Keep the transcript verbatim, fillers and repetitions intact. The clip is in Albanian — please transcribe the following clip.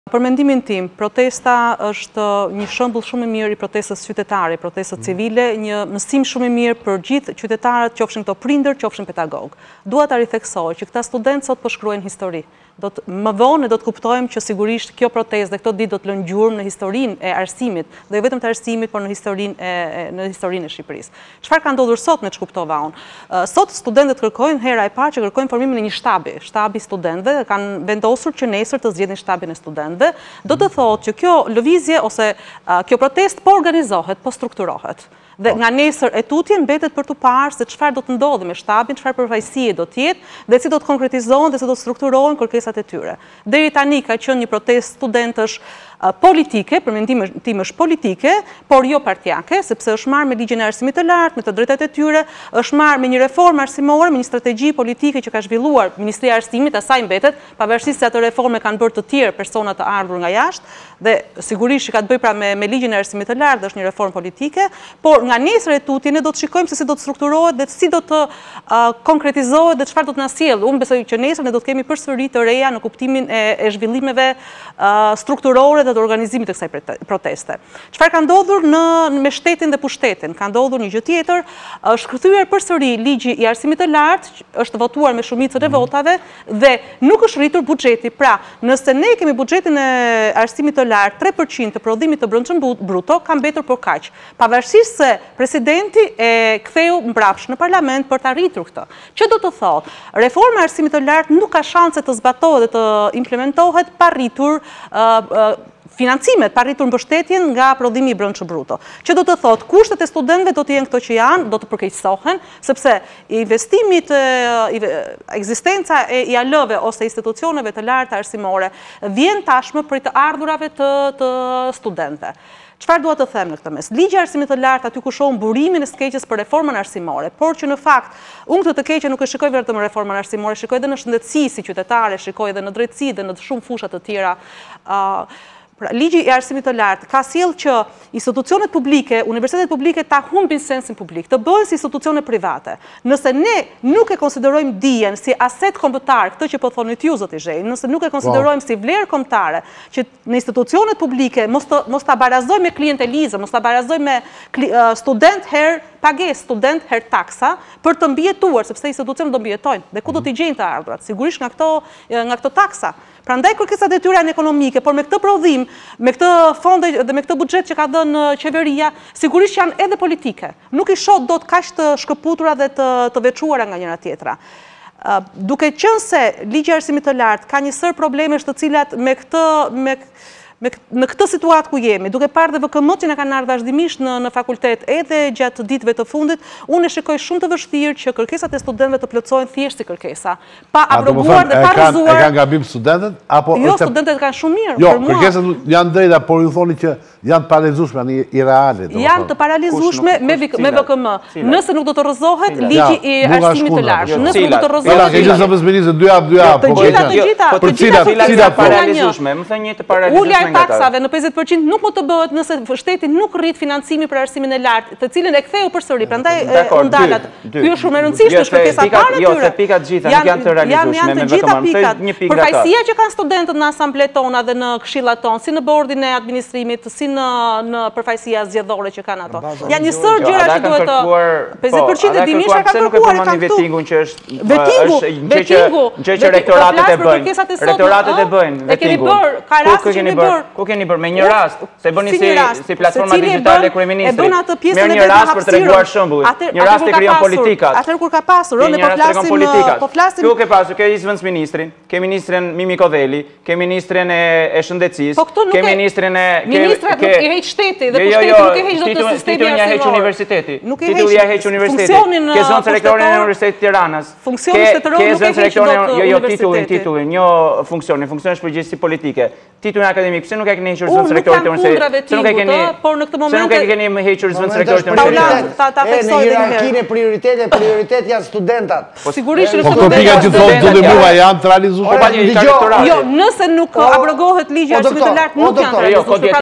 Për mendimin tim, protesta është një shembull shumë i mirë i protestës qytetare, protestës civile, një mësim shumë i mirë për gjithë qytetarët, qofshin këto prindër, qofshin pedagog. Dua ta ritheksoj që këta studentë sot po shkruajnë histori. Do të më vonë do të kuptojmë që sigurisht kjo protestë dhe këto ditë do të lënë gjurmë në historinë e arsimit, dhe jo vetëm të arsimit, por në historinë e në historinë e Shqipërisë. Çfarë ka ndodhur sot me ç'kuptova unë? Sot studentët kërkojnë hera e parë që kërkojnë formimin e një shtabi, shtabi studentëve, kanë vendosur që nesër të zgjedhin shtabin e studentëve. Do të thotë që kjo lëvizje ose kjo protestë po organizohet, po strukturohet. Dhe nga nesër e tutje mbetet për të parë se çfarë do të ndodhi me shtabin, çfarë përfaqësie do të jetë dhe si do të konkretizohen dhe si do të strukturohen kërkesat e tyre. Deri tani ka qenë një protestë studentësh politike, për mendimin tim është politike, por jo partijake, sepse është marrë me ligjin e arsimit të lartë, me të drejtat e tyre, është marrë me një reformë arsimore, me një strategji politike që ka zhvilluar Ministria e Arsimit, asaj mbetet, pavarësisht se ato reforme kanë bërë të tjerë persona të ardhur nga jashtë, dhe sigurisht që ka të bëjë pra me, me ligjin e arsimit të lartë, është një reformë politike, por nga nesër e tutje ne do të shikojmë se si do të strukturohet dhe si do të uh, konkretizohet dhe çfarë do të na sjellë. Unë besoj që nesër ne do të kemi përsëri të reja në kuptimin e, e zhvillimeve uh, strukturore të organizimit të kësaj proteste. Çfarë ka ndodhur në me shtetin dhe pushtetin? Ka ndodhur një gjë tjetër, është kthyer përsëri ligji i arsimit të lartë, është votuar me shumicën e votave dhe nuk është rritur buxheti. Pra, nëse ne kemi buxhetin e arsimit të lartë tre përqind të prodhimit të brendshëm bruto, ka mbetur por kaq. Pavarësisht se presidenti e ktheu mbrapsht në parlament për të arritur këtë. Ç'do të thotë? Reforma e arsimit të lartë nuk ka shanse të zbatohet dhe të implementohet pa rritur uh, uh, financimet, pa rritur mbështetjen nga prodhimi i brendshëm bruto. Që do të thotë, kushtet e studentëve do të jenë këto që janë, do të përkeqësohen, sepse investimit, ekzistenca e I A L-ve ose institucioneve të larta arsimore vjen tashmë për të ardhurave të, të studentëve. Çfarë dua të them në këtë mes? Ligji i arsimit të lartë aty ku shohim burimin e së keqes për reformën arsimore, por që në fakt unë këtë të keqe nuk e shikoj vetëm në reformën arsimore, shikoj edhe në shëndetësi si qytetare, shikoj edhe në drejtësi dhe në shumë fusha të tjera. Uh, Pra, ligji i arsimit të lartë ka sjellë që institucionet publike, universitetet publike ta humbin sensin publik, të bëhen si institucione private. Nëse ne nuk e konsiderojmë dijen si aset kombëtar, këtë që po thonit ju zoti Zhej, nëse nuk e konsiderojmë si vlerë kombëtare, që në institucionet publike mos të mos ta barazojmë me klientelizëm, mos ta barazojmë me uh, student her pagesë, student her taksa për të mbijetuar, sepse institucionet do mbijetojnë. Dhe ku do t'i gjejnë të ardhurat? Sigurisht nga këto nga këto taksa. Prandaj kërkesat e tyre janë ekonomike, por me këtë prodhim, me këtë fonde dhe me këtë buxhet që ka dhënë qeveria, sigurisht janë edhe politike. Nuk I shoh dot kaq të shkëputura dhe të, të veçuara nga njëra tjetra. Uh, duke qenë se ligji I arsimit të lartë ka një sër problemesh të cilat me këtë me Me, në këtë situatë ku jemi, duke parë dhe V K M-t që na kanë ardhur vazhdimisht në, në fakultet edhe gjatë ditëve të fundit, unë e shikoj shumë të vështirë që kërkesat e studentëve të plotësohen thjesht si kërkesa, pa abroguar dhe pa rrëzuar. E kanë gabim studentët apo Jo, studentët kanë shumë mirë. Jo, kërkesat janë drejta, por ju thoni që janë të paralizueshme, janë irreale. Janë të paralizueshme me V K M. Nëse nuk do të rrëzohet ligji I arsimit të lartë, nëse nuk do të rrëzohet. Keqë sa ministri dy javë dy javë. Të gjitha, të gjitha, të gjitha, të gjitha paralizueshme, më thënë një të paralizueshme. Taksave në pesëdhjetë përqind nuk mund të bëhet nëse shteti nuk rrit financimin për arsimin e lartë, të cilën e ktheu përsëri. Prandaj ndalat. Ky është shumë e rëndësishme, është kërkesa parë tyre. Jo, se pikat gjitha nuk janë të realizueshme me V K M. Përfaqësia që kanë studentët në asamblet tona dhe në këshillat tonë, si në bordin e administrimit, si në në përfaqësia zgjedhore që kanë ato. Janë një sër gjëra që duhet të pesëdhjetë përqind e dimisht kanë kërkuar kanë vetingun që është vetingu, vetingu, që rektoratet e bëjnë. Rektoratet e bëjnë vetingun. Ku keni bërë? Ku keni bërë me një rast, se bëni si si platforma digjitale e kryeministrit. Merr një rast për treguar shembull. Një rast e krijon politikat. Atëherë kur ka pasur, ne po flasim po flasim. Ku ke pasur? Ke zëvendës ministrin, ke ministrin Mimi Kodheli, ke ministrin e shëndetësisë, ke ministrin e ministrat nuk I heq shteti dhe pushteti nuk I heq dot sistemi. Titulli ja heq universiteti. Titulli ja heq universiteti. Ke zonë rektorin e Universitetit të Tiranës. Funksioni shtetëror nuk e heq dot. Jo, jo, titullin, titullin, jo funksionin, funksioni është përgjegjësi politike. Titullin akademik, pse nuk e keni hequr zëvendës rektorit të universitetit? Pse nuk e keni, por në këtë moment pse nuk e keni hequr zëvendës rektorit të universitetit? Ta ta theksoj edhe një herë. Në prioritete, prioritet janë studentat. Sigurisht Po këto pikat që thonë do të mua janë të realizueshme. Jo, nëse nuk abrogohet ligji I arsimit të lartë nuk janë të realizueshme.